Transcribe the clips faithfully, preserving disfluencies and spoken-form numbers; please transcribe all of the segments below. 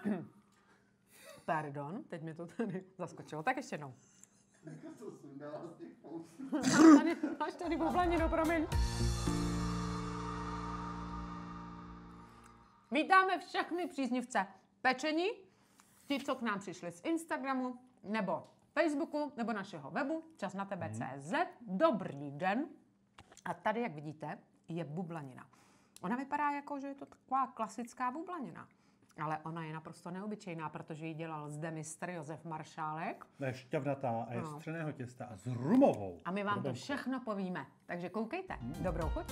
Pardon, teď mi to tady zaskočilo. Tak ještě jednou. To sundala z těch fousů. Tady, máš tady bublaninu, promiň. Vítáme všechny příznivce pečení, ti, co k nám přišli z Instagramu, nebo Facebooku, nebo našeho webu, čas na tebe tečka cé zet. Dobrý den. A tady, jak vidíte, je bublanina. Ona vypadá jako, že je to taková klasická bublanina. Ale ona je naprosto neobyčejná, protože ji dělal zde mistr Josef Maršálek. Je šťavnatá a je No. z třeného těsta a s rumovou. A my vám to Rumovkou. všechno povíme. Takže koukejte. Hmm. Dobrou chuť.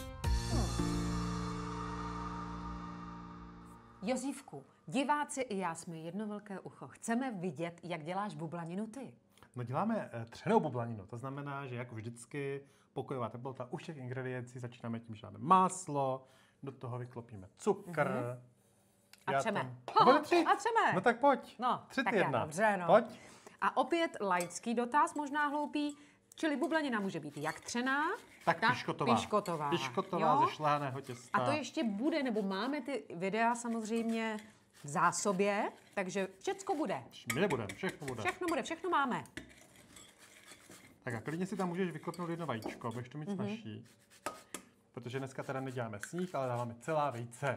Josífku, diváci i já jsme jedno velké ucho. Chceme vidět, jak děláš bublaninu ty. No děláme eh, třenou bublaninu, to znamená, že jako vždycky pokojová teplota u všech ingrediencí začínáme tím, že dáme máslo, do toho vyklopíme cukr. Mm-hmm. A Já třeme. tam- Haha, Bude tři? a třeme. No tak pojď. No, Tři, tak ty, já, jedna. dobře, no. Pojď. A opět laický dotaz, možná hloupý, čili bublanina může být jak třená, Tak piškotová. piškotová. Piškotová Jo? ze šláhaného těsta. A to ještě bude, nebo máme ty videa samozřejmě v zásobě, takže všecko bude. My nebudeme, všechno bude. Všechno bude, všechno máme. Tak a klidně si tam můžeš vyklopnout jedno vajíčko, budeš to mít Mhm. mm-hmm. snažší. Protože dneska teda neděláme sníh, ale dáváme celá vejce.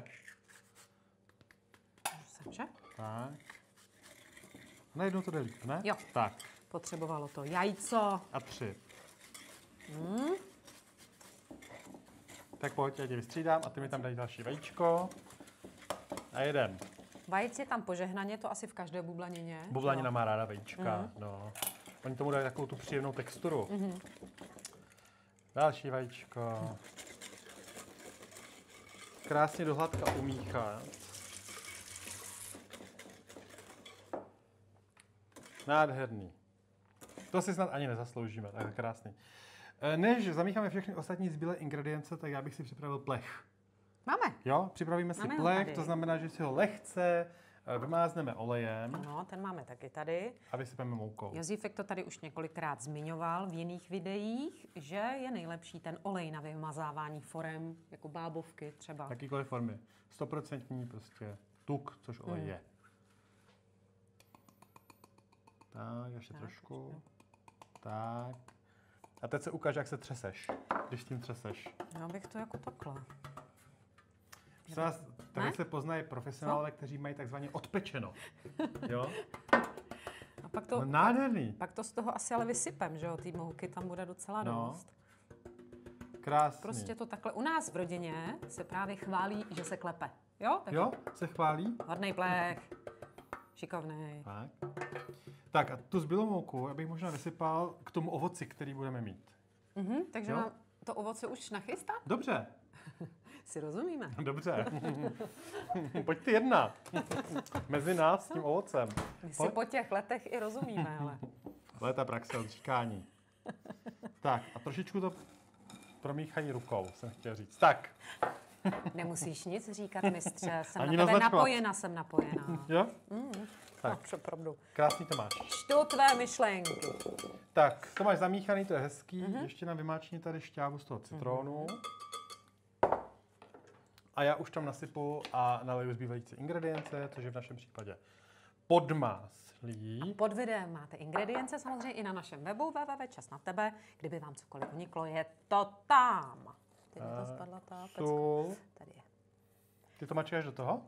Semže? Tak. Najednou to jde líp, ne? Jo. Tak. Potřebovalo to jajco. A tři. Hmm. Tak pojď, já tě vystřídám a ty mi tam dají další vajíčko. A jedem. Vajec je tam požehnaně, to asi v každé bublanině. Bublanina Jo. má ráda vajíčka. Mhm. No. Oni tomu dají takovou tu příjemnou texturu. Mhm. Další vajíčko. Krásně do hladka umíchat. Nádherný. To si snad ani nezasloužíme, tak krásný. E, Než zamícháme všechny ostatní zbylé ingredience, tak já bych si připravil plech. Máme. Jo, připravíme si Máme ho plech, tady. to znamená, že si ho lehce e, vymázneme olejem No, ten máme taky tady. a vysypeme moukou. Josífek to tady už několikrát zmiňoval v jiných videích, že je nejlepší ten olej na vymazávání forem, jako bábovky třeba. Jakýkoliv formy. Stoprocentní prostě tuk, což olej Mm. je. Tak, ještě Tak, trošku. ještě. Tak. A teď se ukáž, jak se třeseš, když s tím třeseš. Já bych to jako takhle. Prosím vás, tady Ne? se poznají profesionálové, kteří mají takzvaně odpečeno. Jo? A pak to, No, nádherný. pak to z toho asi ale vysypem, že jo? Té mouky tam bude docela No. dost. Krásný. Prostě to takhle. U nás v rodině se právě chválí, že se klepe. Jo? Tak Jo, se chválí. hodnej plech. Šikovnej. Tak. Tak a tu zbylou mouku já bych možná vysypal k tomu ovoci, který budeme mít. Mhm, takže Jo? mám to ovoce už nachystat? Dobře, Si rozumíme. dobře. Pojď ty jedna. Mezi nás s tím ovocem. My si Pojď. po těch letech i rozumíme, ale. Léta praxe od říkání. Tak a trošičku to promíchají rukou, jsem chtěl říct. Tak, Nemusíš nic říkat, mistře. Jsem Ani na tebe naznačovat. napojena, jsem napojená. jo? Tak. Tak. No, opravdu. Krásný to máš. Čtu tvé myšlenky. Tak, to máš zamíchaný, to je hezký. Mhm. Ještě nám vymáčni tady šťávu z toho citrónu. A já už tam nasypu a naleju zbývající ingredience, což je v našem případě podmáslí. Pod videem máte ingredience, samozřejmě i na našem webu w w w tečka čas na tebe. Kdyby vám cokoliv uniklo, je to tam. Teď mi to spadla ta pecka. Sůl. Tady je. Ty to mačkáš do toho?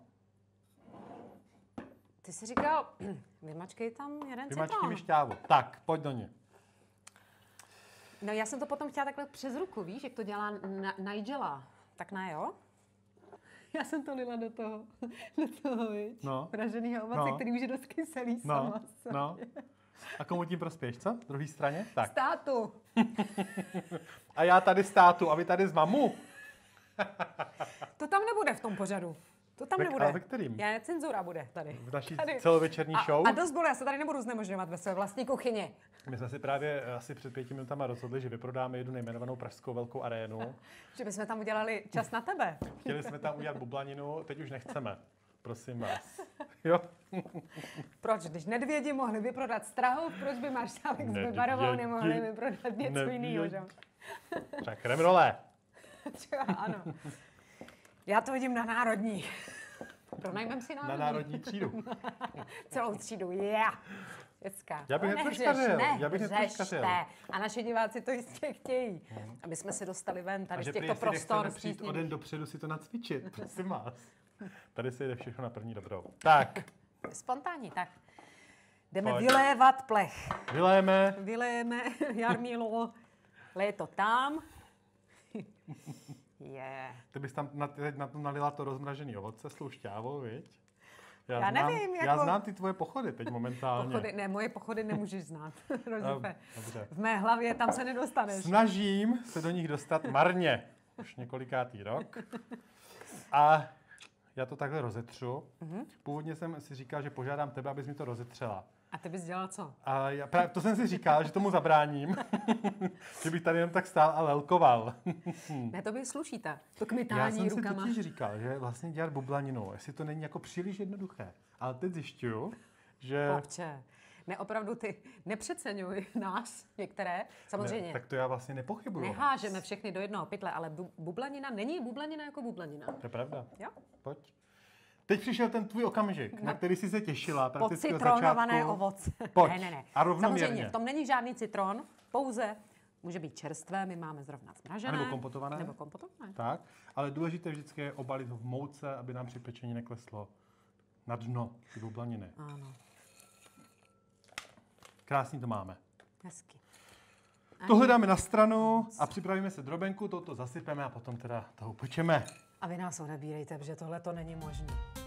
Ty jsi říkal, vymačkej tam jeden Vymačkni citron. mi šťávu. Tak, pojď do ní. No já jsem to potom chtěla takhle přes ruku, víš, jak to dělá na- Nigela. Tak ne, jo? Já jsem to lila do toho, do toho, víš? No. Praženýho ovoce, No. který už je dost kyselý No, sama. no. A komu tím prospěš, co? Druhé straně? Tak. Státu. A já tady státu a vy tady z mamu. To tam nebude v tom pořadu. To tam Ve- nebude. ale ve kterým? Já, cenzura bude tady. V naší Tady. celovečerní A, show. a dost bylo, já se tady nebudu znemožňovat ve své vlastní kuchyni. My jsme si právě eh, asi před pěti minutama rozhodli, že vyprodáme jednu nejmenovanou pražskou velkou arénu. Že bychom tam udělali čas na tebe. Chtěli jsme tam udělat bublaninu, teď už nechceme. Prosím vás. Jo? Proč? Když nedvědi mohli vyprodat Strahov, proč by Maršálek s Nedvědi. Bebarovou nemohli vyprodat něco jiného, že? Třeba kremrole. Třeba ano. Já to vidím na národní. Pronajmeme si na národní. národní třídu. Celou třídu, yeah. Děcka. Já bych No, netroškařil, ne, já bych netroškařil. A naši diváci to jistě chtějí. Aby jsme se dostali ven A tady že z prý, těchto jestli prostor. nechceme přijít o stísněných. den dopředu si to nacvičit, prosím vás. Tady se jde všechno na první dobrou. Tak, Spontánní, tak. Jdeme Pojď. vylévat plech. vylejeme. Vylejeme, Jarmílo, leje to tam. Je. Yeah. Ty bys tam na, teď na to nalila to rozmražený ovoce s tou šťávou, viď? Já znám, nevím, Já jako- znám ty tvoje pochody teď momentálně. Pochody, ne, moje pochody nemůžeš znát. Rozupe. Dobře. V mé hlavě tam se nedostaneš. Snažím se do nich dostat marně. Už několikátý rok. A já to takhle rozetřu. Mhm. Původně jsem si říkal, že požádám tebe, abys mi to rozetřela. A ty bys dělal co? A já, právě to jsem si říkal, že tomu zabráním. Že bych tady jenom tak stál a lelkoval. Ne, to by slušíte. To Já kmitání jsem si rukama. totiž říkal, že vlastně dělat bublaninu, jestli to není jako příliš jednoduché. Ale teď zjišťuju, že... Chlapče, ne, opravdu ty nepřeceňuj nás, některé. Samozřejmě, Ne, tak to já vlastně nepochybuju. nehážeme všechny do jednoho pytle, ale bu- bublanina není bublanina jako bublanina. To je pravda. Jo? Pojď. Teď přišel ten tvůj okamžik, na který jsi se těšila prakticky od Pocitronované začátku. ovoce. Pojď. Ne, ne, ne. A rovnoměrně. Samozřejmě, v tom není žádný citron, pouze může být čerstvé, my máme zrovna zmražené. A nebo kompotované. Nebo kompotované. Tak, ale důležité vždycky je obalit ho v mouce, aby nám při pečení nekleslo na dno ty bublaniny. Ano, Krásný to máme. hezky. Tohle dáme na stranu a připravíme se drobenku, toto zasypeme a potom teda toho upečeme. A vy nás odebírejte, protože tohle to není možné.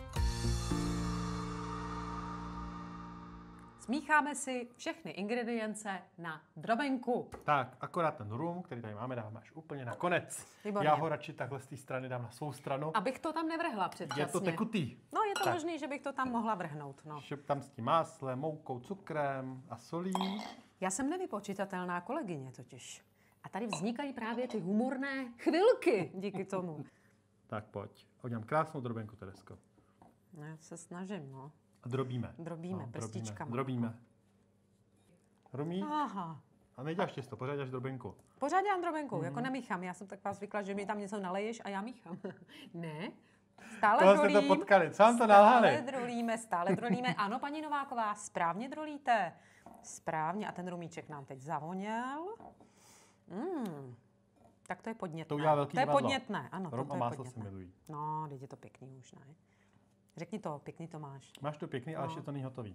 Smícháme si všechny ingredience na drobenku. Tak, akorát ten rum, který tady máme, dáme až úplně na konec. Výborně. Já ho radši takhle z té strany dám na svou stranu. Abych to tam nevrhla předčasně. Je to tekutý. No, je to Tak. možný, že bych to tam mohla vrhnout. No. Šup tam s tím máslem, moukou, cukrem a solí. Já jsem nevypočitatelná kolegyně totiž. A tady vznikají právě ty humorné chvilky díky tomu. Tak pojď. Udělám krásnou drobenku, Teresko. No, já se snažím, no. A drobíme. Drobíme, prstičkama. Drobíme. Rumí. Aha. A neděláš těsto, pořád děláš drobenku. Pořád dělám drobenku, mm. jako nemíchám. Já jsem taková zvykla, že mi tam něco naleješ a já míchám. Ne. Stále Tohle jste drolím. to potkali. Co vám to Stále nalhali? drolíme, stále drolíme. Ano, paní Nováková, správně drolíte. Správně. A ten rumíček nám teď zavoněl. Mm. Tak to je podnětné. To udělá velký To je divadlo. podnětné, ano. Rum to a je máslo se podnětné. milují. No, teď je to pěkný už, ne? Řekni to, pěkný to máš. Máš to pěkný, ale No. ještě to není hotový.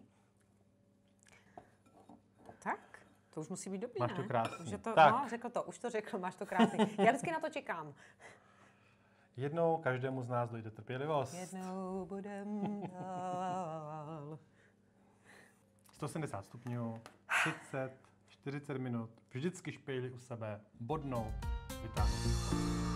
Tak, to už musí být dobrý, Máš ne? to krásný. Už je to, Tak. No, řekl to, už to řekl, máš to krásný. Já vždycky na to čekám. Jednou každému z nás dojde trpělivost. Jednou budem dál. sto sedmdesát stupňů, třicet, čtyřicet minut, vždycky špejli u sebe, bodnout, vytáhnout.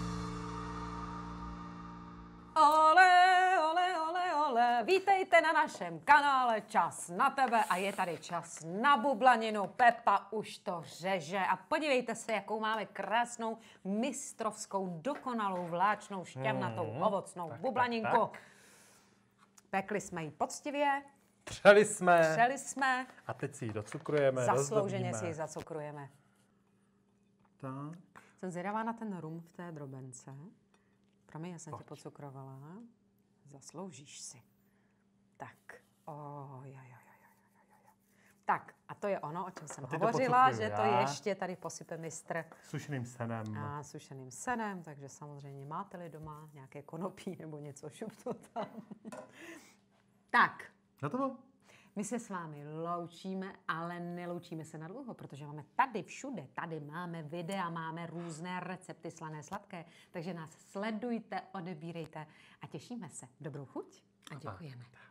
Ole, ole, ole, ole, vítejte na našem kanále Čas na tebe a je tady čas na bublaninu. Pepa už to řeže a podívejte se, jakou máme krásnou, mistrovskou, dokonalou, vláčnou, šťavnatou, Hmm, ovocnou tak, bublaninku. tak, tak. Pekli jsme ji poctivě, Přeli jsme přeli jsme, a teď si ji docukrujeme, zaslouženě rozdobíme. si ji zacukrujeme. Tak. Jsem zvědavá na ten rum v té drobence. Promiň, já jsem tě Pojď. pocukrovala. Zasloužíš si. Tak. O, jo, jo, jo, jo, jo, jo, jo. Tak, a to je ono, o čem jsem A teď to hovořila, pocukruju že to já. ještě tady posype mistr Sušeným senem. a sušeným senem, takže samozřejmě máte-li doma nějaké konopí nebo něco, šup to tam. Tak, Na to? my se s vámi loučíme, ale neloučíme se na dlouho, protože máme tady všude, tady máme videa, máme různé recepty slané, sladké, takže nás sledujte, odebírejte a těšíme se. Dobrou chuť a děkujeme.